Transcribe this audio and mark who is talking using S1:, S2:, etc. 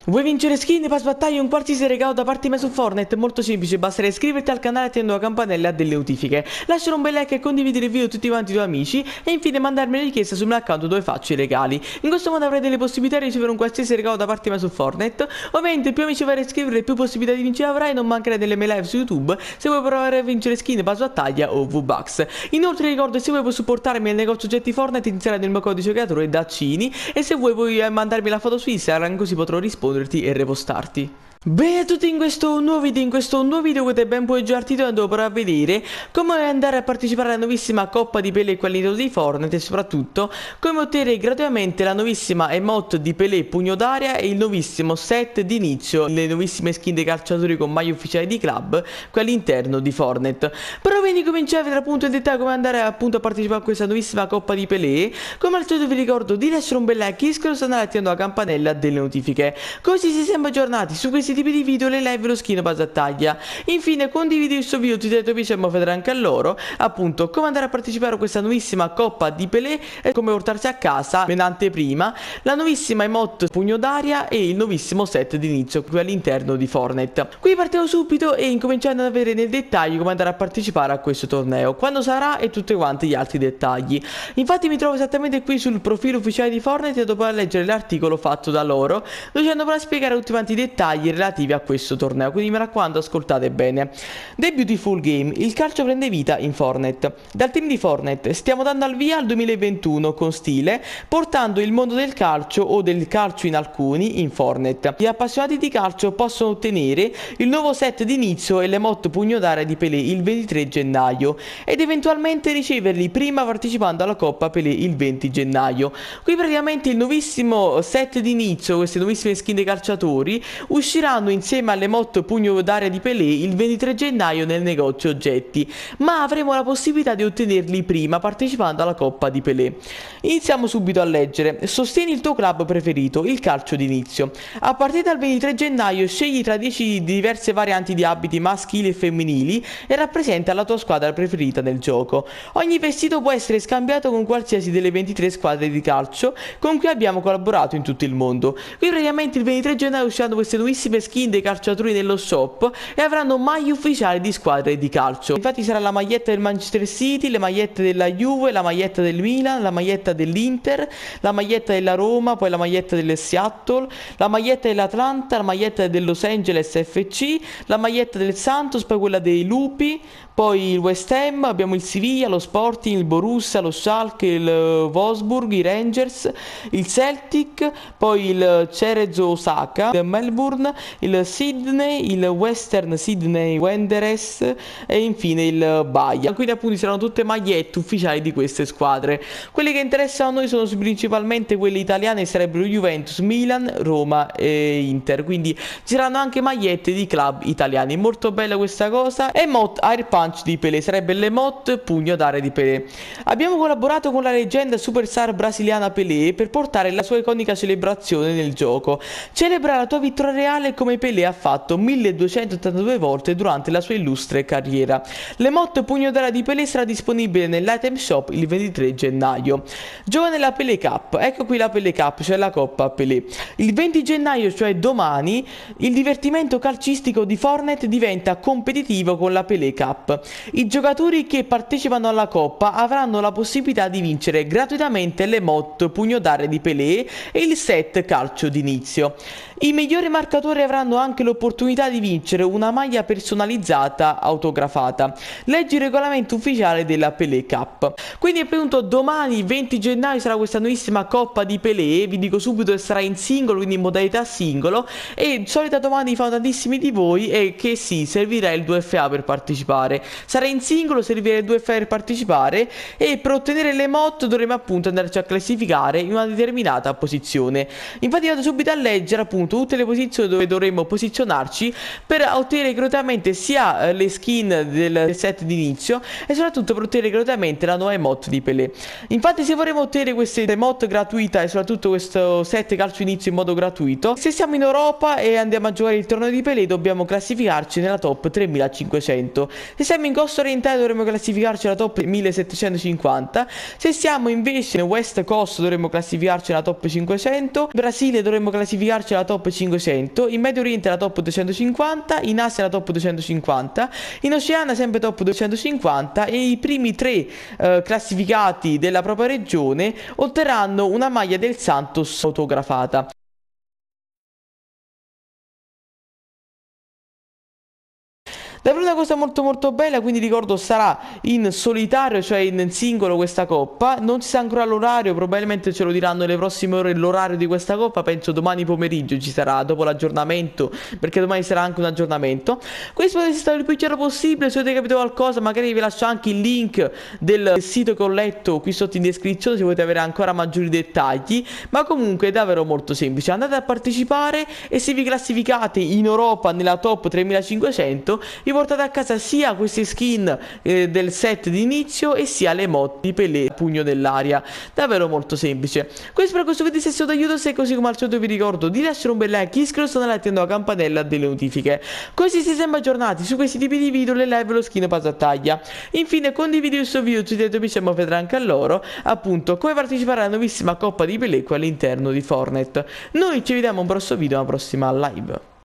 S1: Vuoi vincere skin, pass battaglia e un qualsiasi regalo da parte mia su Fortnite? Molto semplice, basterà iscriverti al canale attendo la campanella delle notifiche. Lasciare un bel like e condividere il video tutti quanti i tuoi amici e infine mandarmi una richiesta sul mio account dove faccio i regali. In questo modo avrai delle possibilità di ricevere un qualsiasi regalo da parte mia su Fortnite. Ovviamente più amici avrai a iscrivere più possibilità di vincere avrai, non mancherai delle mie live su YouTube se vuoi provare a vincere skin, pass battaglia o V-Bucks. Inoltre ricordo, se vuoi supportarmi nel negozio oggetti Fortnite inizierai nel mio codice creatore Daccini e se vuoi puoi mandarmi la foto su Instagram così potrò risponderti e repostarti. Bene a tutti, in questo nuovo video che ben puoi già titolo per a vedere come andare a partecipare alla nuovissima coppa di Pelé all'interno di Fortnite e soprattutto come ottenere gratuitamente la nuovissima emote di Pelé pugno d'aria e il nuovissimo set di inizio, le nuovissime skin dei calciatori con maglie ufficiali di club qui all'interno di Fortnite. Però quindi cominciamo a vedere appunto in dettaglio come andare appunto a partecipare a questa nuovissima coppa di Pelé. Come al solito vi ricordo di lasciare un bel like, iscriversi al canale attivando la campanella delle notifiche, così si sempre aggiornati su questi tipi di video, le live, lo skin pass battaglia. Infine condividi questo video tutti i tuoi amici e vedere anche a loro appunto come andare a partecipare a questa nuovissima coppa di Pelé e come portarsi a casa in anteprima la nuovissima emote pugno d'aria e il nuovissimo set di inizio qui all'interno di Fortnite. Qui partiamo subito e incominciando ad avere nel dettaglio come andare a partecipare a questo torneo, quando sarà e tutti quanti gli altri dettagli. Infatti mi trovo esattamente qui sul profilo ufficiale di Fortnite dopo leggere l'articolo fatto da loro dove ci hanno per spiegare tutti quanti i dettagli relativi a questo torneo, quindi mi raccomando ascoltate bene. The Beautiful Game, il calcio prende vita in Fortnite. Dal team di Fortnite stiamo dando al via al 2021 con stile, portando il mondo del calcio o del calcio in alcuni in Fortnite. Gli appassionati di calcio possono ottenere il nuovo set di inizio e l'emote pugno d'aria di Pelé il 23 gennaio ed eventualmente riceverli prima partecipando alla Coppa Pelé il 20 gennaio. Qui praticamente il nuovissimo set di inizio, queste nuovissime skin dei calciatori usciranno insieme all'emote pugno d'aria di Pelé il 23 gennaio nel negozio oggetti, ma avremo la possibilità di ottenerli prima partecipando alla Coppa di Pelé. Iniziamo subito a leggere. Sostieni il tuo club preferito, il calcio d'inizio. A partire dal 23 gennaio scegli tra 10 diverse varianti di abiti maschili e femminili e rappresenta la tua squadra preferita nel gioco. Ogni vestito può essere scambiato con qualsiasi delle 23 squadre di calcio con cui abbiamo collaborato in tutto il mondo. Qui praticamente il 23 gennaio usciranno queste nuovissime skin dei calciatori nello shop e avranno maglie ufficiali di squadre di calcio. Infatti sarà la maglietta del Manchester City, le magliette della Juve, la maglietta del Milan, la maglietta dell'Inter, la maglietta della Roma, poi la maglietta del Seattle, la maglietta dell'Atlanta, la maglietta del Los Angeles FC, la maglietta del Santos, poi quella dei Lupi, poi il West Ham, abbiamo il Siviglia, lo Sporting, il Borussia, lo Schalke, il Wolfsburg, i Rangers, il Celtic, poi il Cerezo Osaka, il Melbourne, il Sydney, il Western Sydney Wanderers e infine il Bahia. Quindi appunto saranno tutte magliette ufficiali di queste squadre. Quelle che interessano a noi sono principalmente quelle italiane, sarebbero Juventus, Milan, Roma e Inter, quindi ci saranno anche magliette di club italiani. Molto bella questa cosa. Emote Air Punch di Pelé, sarebbe l'emote pugno d'aria di Pelé. Abbiamo collaborato con la leggenda superstar brasiliana Pelé per portare la sua iconica celebrazione nel gioco. Celebra la tua vittoria reale come Pelé ha fatto 1282 volte durante la sua illustre carriera. L'emote pugno d'aria di Pelé sarà disponibile nell'item shop il 23 gennaio. Gioca nella Pelé Cup, ecco qui la Pelé Cup, cioè la Coppa Pelé. Il 20 gennaio, cioè domani, il divertimento calcistico di Fortnite diventa competitivo con la Pelé Cup. I giocatori che partecipano alla Coppa avranno la possibilità di vincere gratuitamente l'emote pugno d'aria di Pelé e il set calcio d'inizio. I migliori marcatori avranno anche l'opportunità di vincere una maglia personalizzata autografata. Leggi il regolamento ufficiale della Pelé Cup. Quindi appunto domani 20 gennaio sarà questa nuovissima Coppa di Pelé, vi dico subito che sarà in singolo, quindi in modalità singolo, e solita domanda fanno tantissimi di voi è che sì, servirà il 2FA per partecipare. Sarà in singolo, servirà il 2FA per partecipare e per ottenere l'emote dovremo appunto andarci a classificare in una determinata posizione. Infatti vado subito a leggere appunto tutte le posizioni dove dovremmo posizionarci per ottenere gratuitamente sia le skin del set d'inizio e soprattutto per ottenere gratuitamente la nuova emote di Pelé. Infatti se vorremmo ottenere queste emote gratuita e soprattutto questo set calcio inizio in modo gratuito, se siamo in Europa e andiamo a giocare il torneo di Pelé dobbiamo classificarci nella top 3500. Se siamo in costa orientale dovremmo classificarci alla top 1750. Se siamo invece in West Coast dovremmo classificarci alla top 500. Brasile dovremmo classificarci darci la top 500, in Medio Oriente la top 250, in Asia la top 250, in Oceania sempre top 250 e i primi 3 classificati della propria regione otterranno una maglia del Santos autografata. Davvero una cosa molto bella, quindi ricordo sarà in solitario, cioè in singolo questa coppa. Non si sa ancora l'orario, probabilmente ce lo diranno nelle prossime ore l'orario di questa coppa, penso domani pomeriggio ci sarà, dopo l'aggiornamento, perché domani sarà anche un aggiornamento. Questo è stato il più chiaro possibile, se avete capito qualcosa magari vi lascio anche il link del sito che ho letto qui sotto in descrizione se volete avere ancora maggiori dettagli, ma comunque è davvero molto semplice. Andate a partecipare e se vi classificate in Europa nella top 3500 vi portate a casa sia queste skin del set di inizio e sia le emote di Pelé pugno dell'aria. Davvero molto semplice. Questo per questo video, se è stato d'aiuto, se così come al solito vi ricordo di lasciare un bel like, iscriversi e attendo la campanella delle notifiche, così siete sempre aggiornati su questi tipi di video, le live e lo skin passattaglia. Infine condividi questo video sui tuoi amici e vedrà anche a loro appunto come partecipare alla nuovissima Coppa di Pelé qui all'interno di Fortnite. Noi ci vediamo a un prossimo video, alla prossima live.